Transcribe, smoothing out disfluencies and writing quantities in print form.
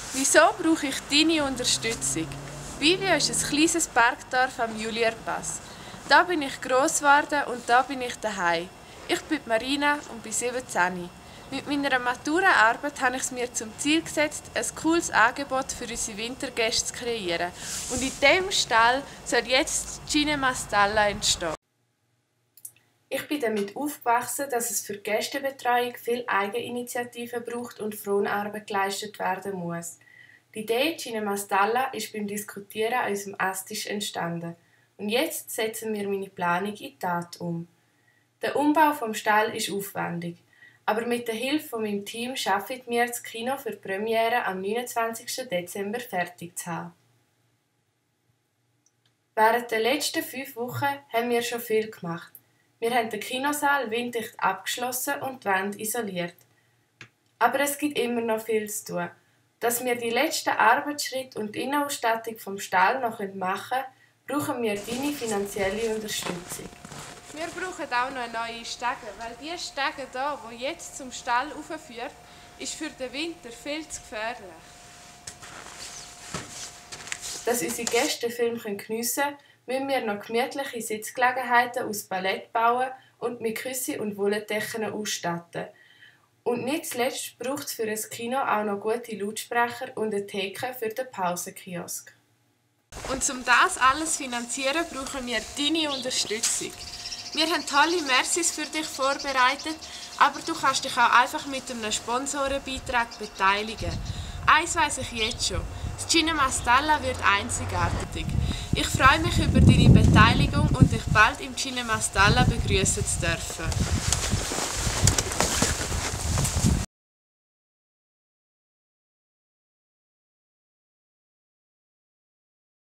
Wieso brauche ich deine Unterstützung? Bivio ist ein kleines Bergdorf am Julierpass. Da bin ich gross geworden und da bin ich daheim. Ich bin Marina und bin 17. Mit meiner Maturaarbeit habe ich es mir zum Ziel gesetzt, ein cooles Angebot für unsere Wintergäste zu kreieren. Und in diesem Stall soll jetzt Cinema Stalla entstehen. Ich bin damit aufgewachsen, dass es für die Gästebetreuung viel Eigeninitiative braucht und Fronarbeit geleistet werden muss. Die Idee Cinema Stalla ist beim Diskutieren an unserem Esstisch entstanden. Und jetzt setzen wir meine Planung in die Tat um. Der Umbau vom Stall ist aufwendig. Aber mit der Hilfe von meinem Team schaffen wir das Kino für die Premiere am 29. Dezember fertig zu haben. Während der letzten 5 Wochen haben wir schon viel gemacht. Wir haben den Kinosaal winddicht abgeschlossen und die Wände isoliert. Aber es gibt immer noch viel zu tun. Dass wir die letzten Arbeitsschritte und die Innenausstattung vom Stall noch machen können, brauchen wir deine finanzielle Unterstützung. Wir brauchen auch noch eine neue Stege, weil die Stege hier, die jetzt zum Stall raufführt, ist für den Winter viel zu gefährlich. Dass unsere Gäste den Film geniessen können, müssen wir noch gemütliche Sitzgelegenheiten aus Ballett bauen und mit Küsse und Wolldecken ausstatten. Und nicht zuletzt braucht es für ein Kino auch noch gute Lautsprecher und eine Theke für den Pausenkiosk. Und um das alles zu finanzieren, brauchen wir deine Unterstützung. Wir haben tolle Mercis für dich vorbereitet, aber du kannst dich auch einfach mit einem Sponsorenbeitrag beteiligen. Eins weiss ich jetzt schon: das Cinema Stalla wird einzigartig. Ich freue mich über deine Beteiligung und dich bald im Cinema Stalla begrüßen zu dürfen.